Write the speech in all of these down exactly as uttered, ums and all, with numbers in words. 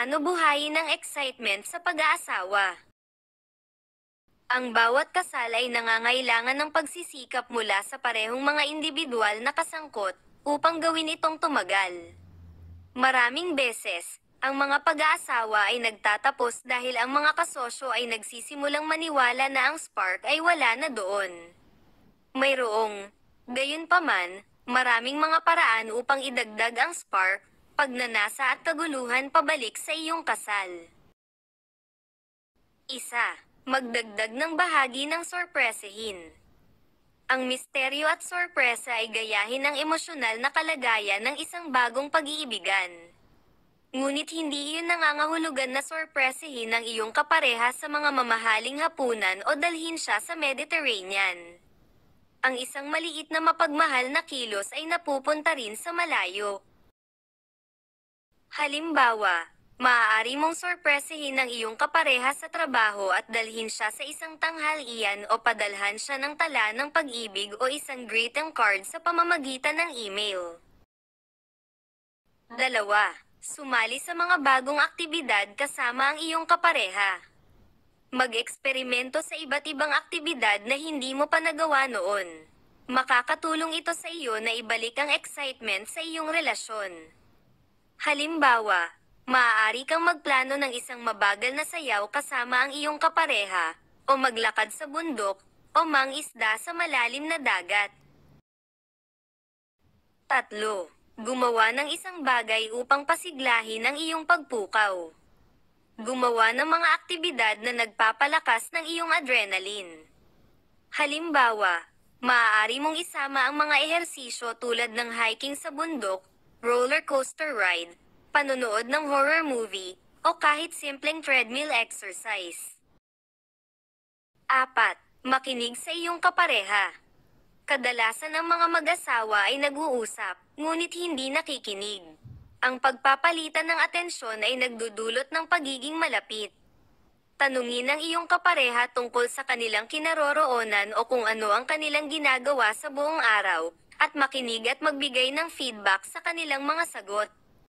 Paano buhayin ang excitement sa pag-aasawa? Ang bawat kasal ay nangangailangan ng pagsisikap mula sa parehong mga individual na kasangkot upang gawin itong tumagal. Maraming beses, ang mga pag-aasawa ay nagtatapos dahil ang mga kasosyo ay nagsisimulang maniwala na ang spark ay wala na doon. Mayroong, gayunpaman, maraming mga paraan upang idagdag ang spark, pagnanasa at kaguluhan pabalik sa iyong kasal. Isa. Magdagdag ng bahagi ng sorpresahin. Ang misteryo at sorpresa ay gayahin ang emosyonal na kalagayan ng isang bagong pag-iibigan. Ngunit hindi iyon nangangahulugan na sorpresahin ang iyong kapareha sa mga mamahaling hapunan o dalhin siya sa Mediterranean. Ang isang maliit na mapagmahal na kilos ay napupunta rin sa malayo. Halimbawa, maaari mong sorpresahin ang iyong kapareha sa trabaho at dalhin siya sa isang tanghalian o padalhan siya ng tala ng pag-ibig o isang greeting card sa pamamagitan ng email. Dalawa. Sumali sa mga bagong aktibidad kasama ang iyong kapareha. Mag-eksperimento sa iba't ibang aktibidad na hindi mo pa nagawa noon. Makakatulong ito sa iyo na ibalik ang excitement sa iyong relasyon. Halimbawa, maaari kang magplano ng isang mabagal na sayaw kasama ang iyong kapareha, o maglakad sa bundok, o mangisda sa malalim na dagat. Tatlo. Gumawa ng isang bagay upang pasiglahin ang iyong pagpukaw. Gumawa ng mga aktibidad na nagpapalakas ng iyong adrenaline. Halimbawa, maaari mong isama ang mga ehersisyo tulad ng hiking sa bundok, roller coaster ride, panonood ng horror movie, o kahit simpleng treadmill exercise. Apat. Makinig sa iyong kapareha. Kadalasan ang mga mag-asawa ay nag-uusap, ngunit hindi nakikinig. Ang pagpapalitan ng atensyon ay nagdudulot ng pagiging malapit. Tanungin ang iyong kapareha tungkol sa kanilang kinaroroonan o kung ano ang kanilang ginagawa sa buong araw, at makinig at magbigay ng feedback sa kanilang mga sagot.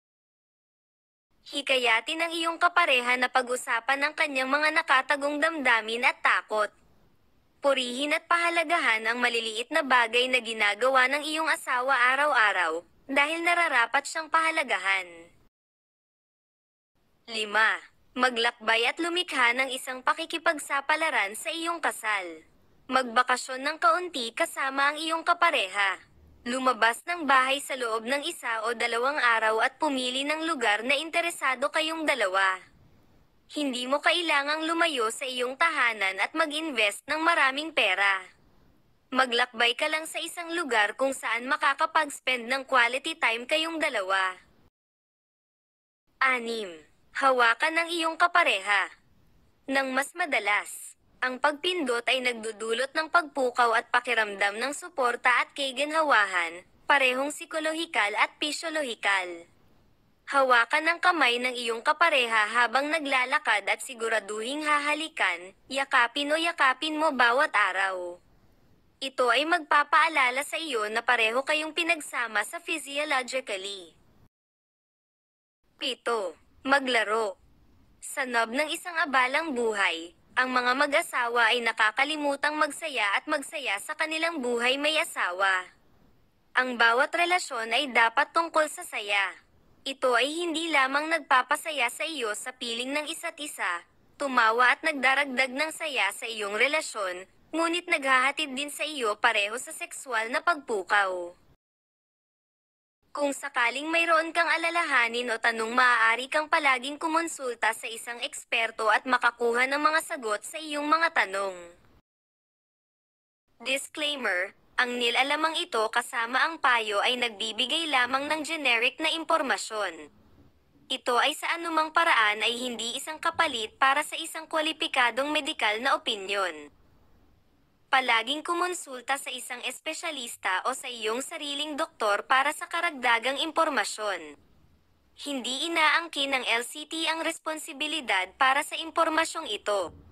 Hikayatin ang iyong kapareha na pag-usapan ang kanyang mga nakatagong damdamin at takot. Purihin at pahalagahan ang maliliit na bagay na ginagawa ng iyong asawa araw-araw, dahil nararapat siyang pahalagahan. Lima. Maglakbay at lumikha ng isang pakikipagsapalaran sa iyong kasal. Magbakasyon ng kaunti kasama ang iyong kapareha. Lumabas ng bahay sa loob ng isa o dalawang araw at pumili ng lugar na interesado kayong dalawa. Hindi mo kailangang lumayo sa iyong tahanan at mag-invest ng maraming pera. Maglakbay ka lang sa isang lugar kung saan makakapag-spend ng quality time kayong dalawa. Anim. Hawakan ng iyong kapareha. Nang mas madalas, ang pagpindot ay nagdudulot ng pagpukaw at pakiramdam ng suporta at kaginhawahan, parehong psikolohikal at pisyolohikal. Hawakan ang kamay ng iyong kapareha habang naglalakad at siguraduhing hahalikan, yakapin o yakapin mo bawat araw. Ito ay magpapaalala sa iyo na pareho kayong pinagsama sa physiologically. Pito. Maglaro. Sa knob ng isang abalang buhay, ang mga mag-asawa ay nakakalimutang magsaya at magsaya sa kanilang buhay may asawa. Ang bawat relasyon ay dapat tungkol sa saya. Ito ay hindi lamang nagpapasaya sa iyo sa piling ng isa't isa, tumawa at nagdaragdag ng saya sa iyong relasyon, ngunit naghahatid din sa iyo pareho sa sexual na pagpukaw. Kung sakaling mayroon kang alalahanin o tanong, maaari kang palaging kumonsulta sa isang eksperto at makakuha ng mga sagot sa iyong mga tanong. Disclaimer: ang nilalamang ito kasama ang payo ay nagbibigay lamang ng generic na impormasyon. Ito ay sa anumang paraan ay hindi isang kapalit para sa isang kwalipikadong medikal na opinyon. Palaging kumonsulta sa isang espesyalista o sa iyong sariling doktor para sa karagdagang impormasyon. Hindi inaangkin ng L C T ang responsibilidad para sa impormasyong ito.